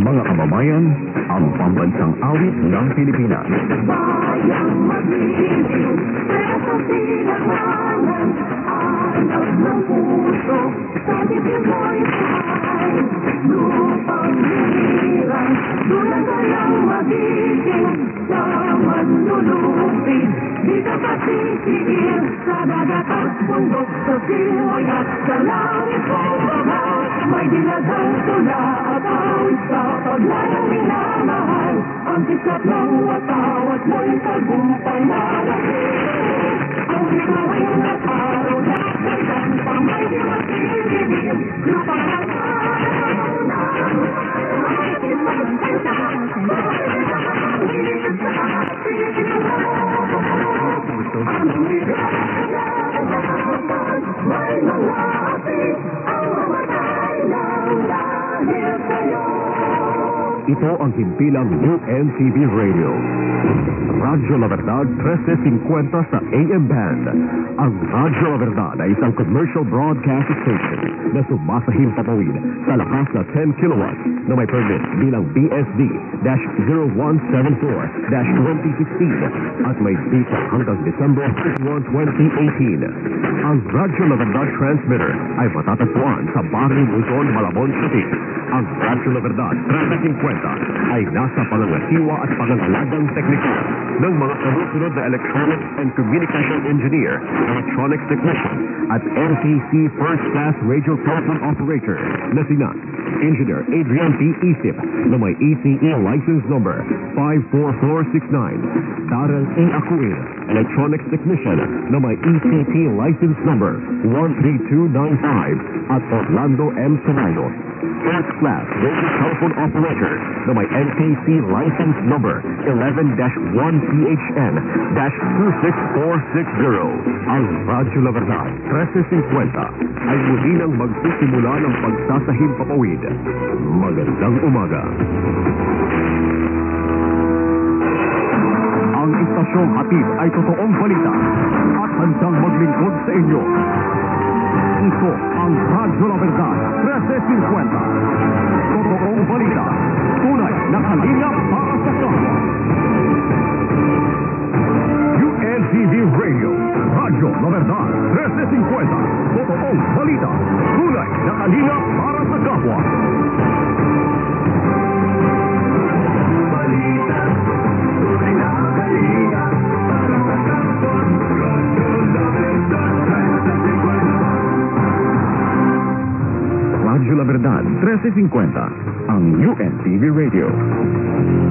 Mga kababayan, ang pambansang awit ng Pilipinas. Bayang mag-ibig, pero sa sinamanan, alam ng puso, sa dibdib mo'y tahay. Lupang hirang, tulad ka lang magiging, sa manlulupig, di ka patitigil, sa dagat at bundok, sa siway at sa langit mong babaw. May dilagang tula at awit sa paglayang minamahal, ang sikat ng watawat mo'y tagumpay na nagiging. Ang bituin na araw na kailan pa may diwatigigil, lupa ng araw na may ipagkanta, pagkakangit sa ating ang ligaya naman, may mga api, ang mamatay ng dahil sa'yo. Ito ang himpilang UNCB Radio. Radyo La Verdad 1350 sa AM band. Ang Radyo La Verdad ay isang commercial broadcast station na sumasahim patawid sa lakas na 10 kilowatts na may permit bilang BSD-0174-2016 at may data hanggang December 31, 2018. Ang Radyo La Verdad transmitter ay matatagpuan sa Barrio Luzon, Malabon City. Ang Radyo La Verdad 1350 ay nasa pangangasiwa at pangangalagang teknikal ng mga kamusunod na electronics and communication engineer, electronics technician, at NTC First Class Radio Telephone Operator na sina Engineer Adrian P. Isip na may ECE license number 54469, Darrell A. Acuil, electronics technician na may ECT license number 13295, at Orlando M. Sanayo, First Class Radio Telephone Operator na may NTC license number 11-1PHN-26460. Ang Radyo La Verdad 1350 ay muli nang magsisimula ng pagsasahim papawid. Magandang umaga. Ang istasyong hatid ay totoong balita at handang maglingkod sa inyo. Ito ang Radyo La Verdad 1350. Totoong balita, tunay na kalingap para sa kapwa. UNCB Radio, Radyo La Verdad 1350. Totoong balita, tunay na kalingap para sa kapwa. Balita, tunay na kalingap para sa kapwa. Radyo La Verdad 1350. Radyo La Verdad 1350, ang UNCB Radio.